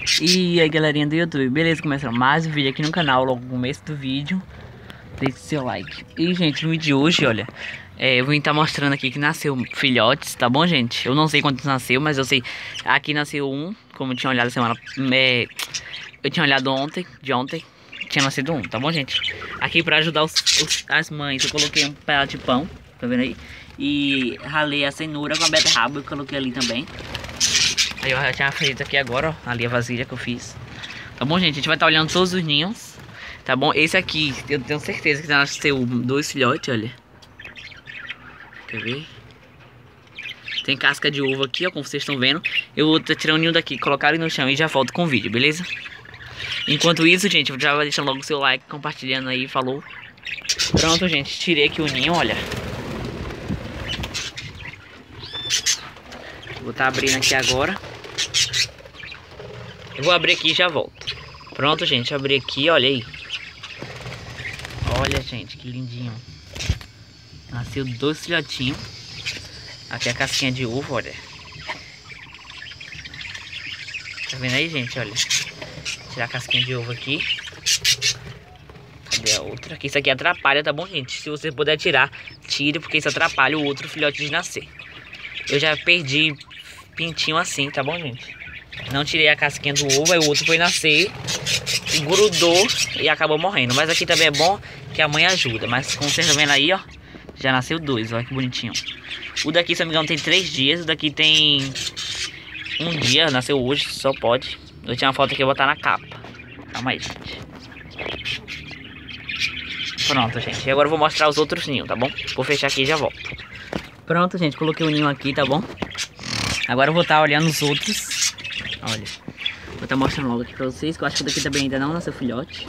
E aí galerinha do YouTube, beleza? Começando mais um vídeo aqui no canal. Logo no começo do vídeo, deixe seu like. E gente, no vídeo de hoje, olha, eu vou estar mostrando aqui que nasceu filhotes, tá bom gente? Eu não sei quantos nasceu, mas eu sei, aqui nasceu um. Como eu tinha olhado semana, eu tinha olhado ontem, tinha nascido um, tá bom gente? Aqui pra ajudar as mães, eu coloquei um pedaço de pão, tá vendo aí? E ralei a cenoura com a beterraba, eu coloquei ali também. Aí eu já tinha feito aqui agora, ó, ali a vasilha que eu fiz. Tá bom, gente? A gente vai estar olhando todos os ninhos, tá bom? Esse aqui, eu tenho certeza que nasceu dois filhotes, olha. Quer ver? Tem casca de ovo aqui, ó, como vocês estão vendo. Eu vou tirar o ninho daqui, colocar ele no chão e já volto com o vídeo, beleza? Enquanto isso, gente, já vai deixando logo o seu like, compartilhando aí, falou. Pronto, gente, tirei aqui o ninho, olha. Vou estar abrindo aqui agora. Eu vou abrir aqui e já volto. Pronto, gente, abri aqui, olha aí. Olha, gente, que lindinho. Nasceu dois filhotinhos. Aqui a casquinha de ovo, olha. Tá vendo aí, gente, olha. Tirar a casquinha de ovo aqui. Cadê a outra? Aqui, isso aqui atrapalha, tá bom, gente? Se você puder tirar, tire, porque isso atrapalha o outro filhote de nascer. Eu já perdi pintinho assim, tá bom, gente? Não tirei a casquinha do ovo, aí o outro foi nascer e grudou e acabou morrendo. Mas aqui também é bom que a mãe ajuda. Mas como vocês estão vendo aí, ó, já nasceu dois, olha que bonitinho. O daqui, se não me engano, tem 3 dias. O daqui tem 1 dia, nasceu hoje, só pode. Eu tinha uma foto aqui, eu vou botar na capa. Calma aí, gente. Pronto, gente. E agora eu vou mostrar os outros ninhos, tá bom? Vou fechar aqui e já volto. Pronto, gente, coloquei o ninho aqui, tá bom? Agora eu vou estar olhando os outros. Olha, vou estar mostrando logo aqui pra vocês, que eu acho que daqui também ainda não nasceu filhote.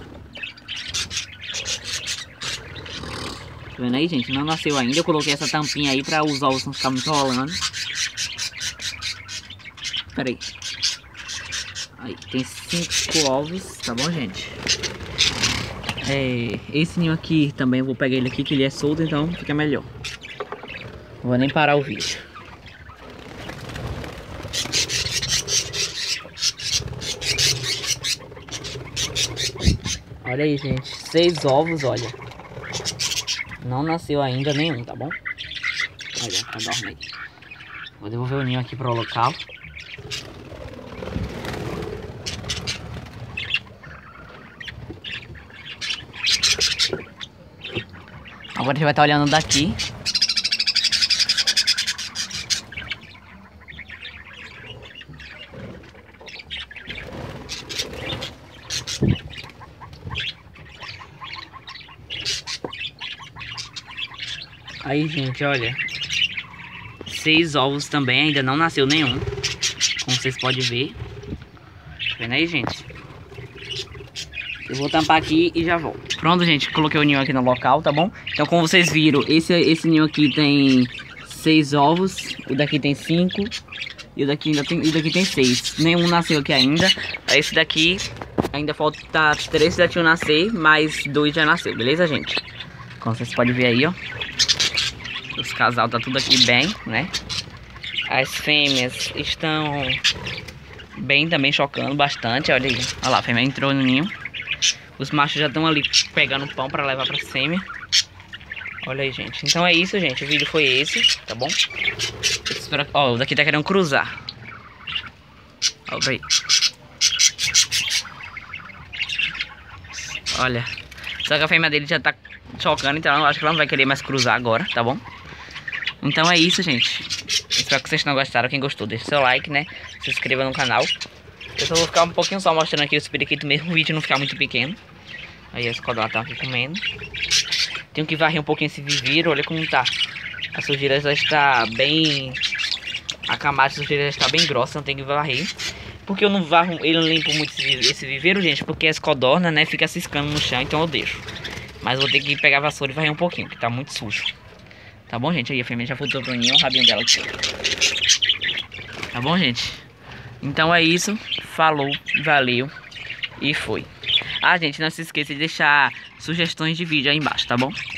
Tá vendo aí, gente? Não nasceu ainda. Eu coloquei essa tampinha aí pra os ovos não ficar muito rolando. Pera aí. Aí, tem 5 ovos, tá bom, gente? Esse ninho aqui também eu vou pegar ele aqui, que ele é solto, então fica melhor. Não vou nem parar o vídeo. Olha aí, gente, 6 ovos, olha. Não nasceu ainda nenhum, tá bom? Olha, tá dormindo aí. Vou devolver o ninho aqui para o local. Agora a gente vai estar olhando daqui. Aí, gente, olha. 6 ovos também, ainda não nasceu nenhum. Como vocês podem ver. Tá vendo aí, gente? Eu vou tampar aqui e já volto. Pronto, gente, coloquei o ninho aqui no local, tá bom? Então, como vocês viram, esse ninho aqui tem 6 ovos. O daqui tem 5. E o daqui tem 6. Nenhum nasceu aqui ainda. Esse daqui ainda falta 3 já tinham nascer, mas 2 já nasceu, beleza, gente? Como vocês podem ver aí, ó. Os casal tá tudo aqui bem, né? As fêmeas estão bem também, chocando bastante. Olha aí, olha lá, a fêmea entrou no ninho. Os machos já estão ali pegando pão pra levar pra fêmea. Olha aí, gente. Então é isso, gente. O vídeo foi esse, tá bom? Ó, o daqui tá querendo cruzar. Olha aí. Olha. Só que a fêmea dele já tá chocando, então eu acho que ela não vai querer mais cruzar agora, tá bom? Então é isso, gente. Espero que vocês tenham gostado. Quem gostou, deixa seu like, né? Se inscreva no canal. Eu só vou ficar um pouquinho só mostrando aqui os periquitos mesmo, o vídeo não ficar muito pequeno. Aí as codornas estão aqui comendo. Tenho que varrer um pouquinho esse viveiro, olha como tá. A sujeira já está bem... A camada de sujeira já está bem grossa, não tem que varrer. Porque eu não varro, eu não limpo muito esse viveiro, gente, porque as codornas, né, fica ciscando no chão, então eu deixo. Mas vou ter que pegar a vassoura e varrer um pouquinho, que tá muito sujo. Tá bom, gente? Aí a fêmea já voltou pro ninho, o rabinho dela aqui. Tá bom, gente? Então é isso. Falou, valeu e foi. Ah, gente, não se esqueça de deixar sugestões de vídeo aí embaixo, tá bom?